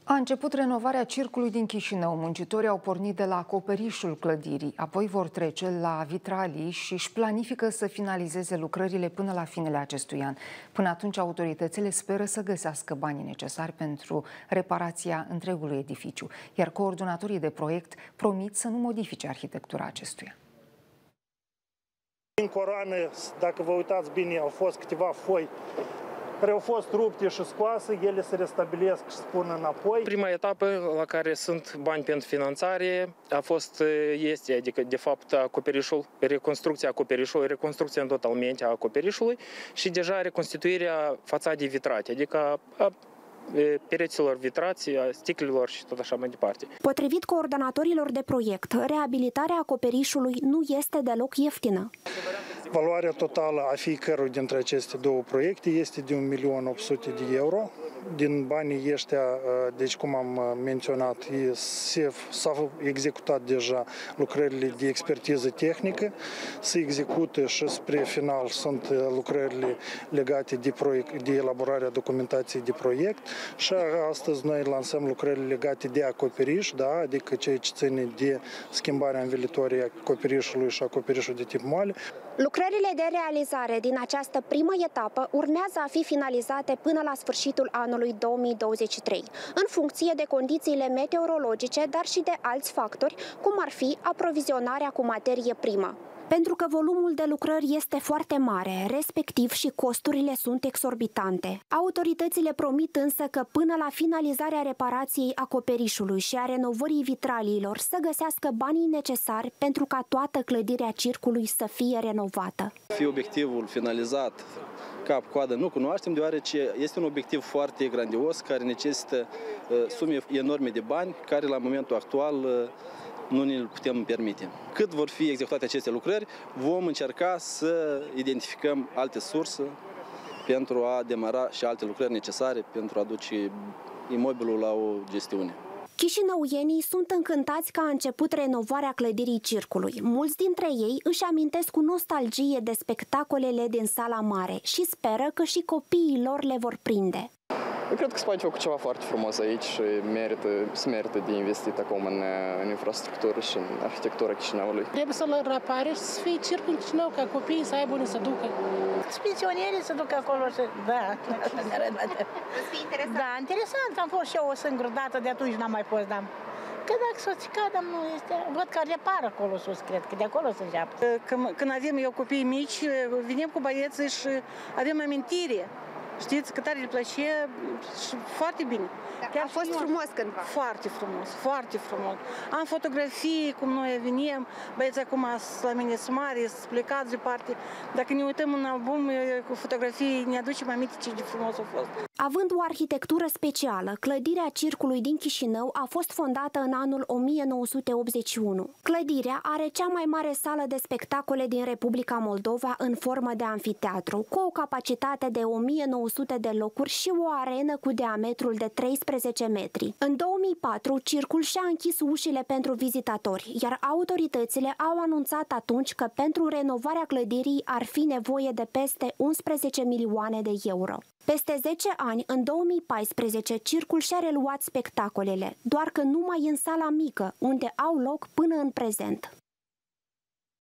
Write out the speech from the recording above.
A început renovarea circului din Chișinău. Muncitorii au pornit de la acoperișul clădirii, apoi vor trece la vitralii și își planifică să finalizeze lucrările până la finele acestui an. Până atunci, autoritățile speră să găsească banii necesari pentru reparația întregului edificiu, iar coordonatorii de proiect promit să nu modifice arhitectura acestuia. Din coroană, dacă vă uitați bine, au fost câteva foi care au fost rupte și scoase, ele se restabilesc și se pun înapoi. Prima etapă la care sunt bani pentru finanțare adică de fapt acoperișul, reconstrucția acoperișului, reconstrucția totalmente a acoperișului și deja reconstituirea fațadei vitrate, adică a pereților vitrați, a sticlelor și tot așa mai departe. Potrivit coordonatorilor de proiect, reabilitarea acoperișului nu este deloc ieftină. Valoarea totală a fiecărui dintre aceste două proiecte este de 1.800.000 de euro. Din banii ăștia, deci cum am menționat, s-au executat deja lucrările de expertiză tehnică, se execută și spre final sunt lucrările legate de elaborarea documentației de proiect și astăzi noi lansăm lucrările legate de acoperiș, da, adică ceea ce ține de schimbarea învelitorii acoperișului și acoperișul de tip moale. Lucrările de realizare din această primă etapă urmează a fi finalizate până la sfârșitul anului 2023, în funcție de condițiile meteorologice, dar și de alți factori, cum ar fi aprovizionarea cu materie primă. Pentru că volumul de lucrări este foarte mare, respectiv și costurile sunt exorbitante. Autoritățile promit însă că până la finalizarea reparației acoperișului și a renovării vitraliilor să găsească banii necesari pentru ca toată clădirea circului să fie renovată. Fi obiectivul finalizat cap-coadă nu cunoaștem, deoarece este un obiectiv foarte grandios care necesită sume enorme de bani, care la momentul actual nu ne putem permite. Cât vor fi executate aceste lucrări, vom încerca să identificăm alte surse pentru a demara și alte lucrări necesare pentru a duce imobilul la o gestiune. Chișinăuienii sunt încântați că a început renovarea clădirii circului. Mulți dintre ei își amintesc cu nostalgie de spectacolele din sala mare și speră că și copiii lor le vor prinde. Eu cred că se poate făcut ceva foarte frumos aici și se merită de investit acum în infrastructură și în arhitectura Chișinăului. Trebuie să-l repare și să fie circul în Chișinău, ca copiii să aibă unde să ducă. Pensionierii să ducă acolo și... Da. Da, interesant. Am fost și eu o singură dată, de atunci n-am mai fost, dar... Că dacă soțica, dar nu este... Văd că repară acolo sus, cred, că de acolo se înceapă. Când avem eu copii mici, venim cu băieții și avem amintire. Știți, că tare îi plăcea și foarte bine. A fost frumos cândva. Foarte frumos, foarte frumos. Am fotografii cum noi venim, băieții acum la mine sunt mari, sunt plecați departe. Dacă ne uităm în album cu fotografii, ne aducem aminte ce de frumos a fost. Având o arhitectură specială, clădirea circului din Chișinău a fost fondată în anul 1981. Clădirea are cea mai mare sală de spectacole din Republica Moldova în formă de amfiteatru, cu o capacitate de 1900 de locuri și o arenă cu diametrul de 13 metri. În 2004, circul și-a închis ușile pentru vizitatori, iar autoritățile au anunțat atunci că pentru renovarea clădirii ar fi nevoie de peste 11 milioane de euro. Peste 10 ani, în 2014, circul și-a reluat spectacolele, doar că numai în sala mică, unde au loc până în prezent.